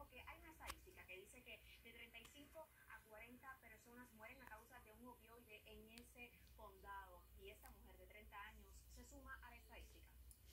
porque hay una estadística que dice que de 35 a 40 personas mueren a causa de un opioide en ese condado. Y esta mujer de 30 años se suma a la estadística.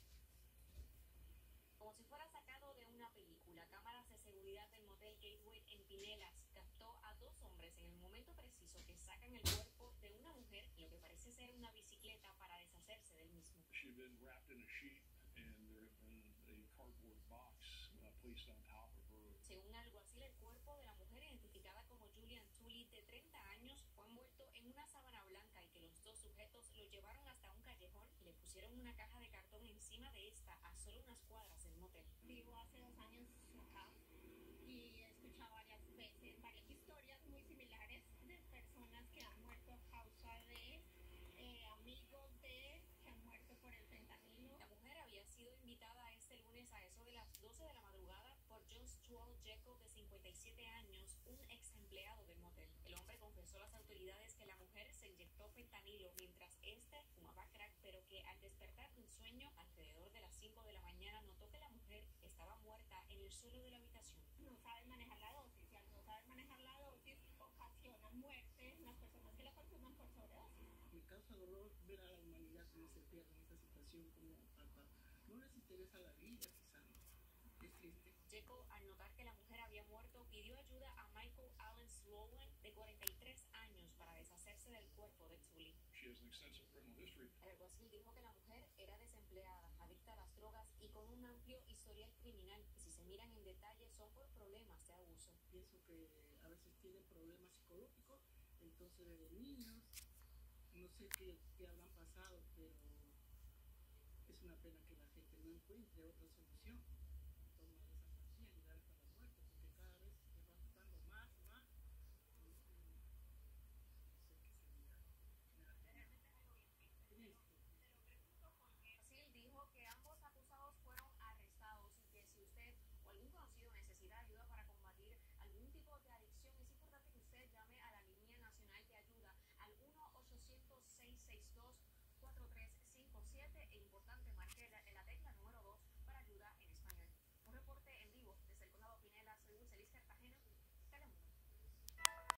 Como si fuera sacado de una película, cámaras de seguridad del motel Gateway en Pinellas captó a dos hombres en el momento preciso que sacan el cuerpo de una mujer en lo que parece ser una bicicleta para deshacerse del mismo. She had been wrapped in a sheet and there had been a cardboard box placed on top of her. Según alguacil, el cuerpo de la mujer identificada como Julian Tully, de 30 años, fue envuelto en una sábana blanca y que los dos sujetos lo llevaron hasta un callejón y le pusieron una caja de cartón encima de esta a solo unas cuadras del motel. Vivo hace 2 años acá y he escuchado varias veces varias historias muy similares de personas que han muerto a causa de amigos de que han muerto por el fentanilo. La mujer había sido invitada este lunes a eso de las 12 de la madrugada por John Stuart Jekyll, de 57 años, un ex empleado del motel. El hombre confesó a las autoridades que la mujer se inyectó fentanilo mientras este fumaba crack, pero que al despertar de un sueño alrededor de las 5 de la mañana notó que la mujer estaba muerta en el suelo de la habitación. No saben manejar la dosis y al no saber manejar la dosis ocasionan muerte en las personas que la consuman por sobredosis. Me causa dolor ver a la humanidad como se pierde en esta situación, como no les interesa la vida, quizás. Es triste. Jekyll, al notar que la mujer había muerto, pidió ayuda a Michael Allen Sloan, de 43 años, para deshacerse del cuerpo de Tully. She has an extensive criminal history. El alguacil dijo que la mujer era desempleada, adicta a las drogas y con un amplio historial criminal, que si se miran en detalle son por problemas de abuso. Pienso que a veces tienen problemas psicológicos, entonces desde niños, no sé qué habrán pasado, pero es una pena que la gente no encuentre otra solución.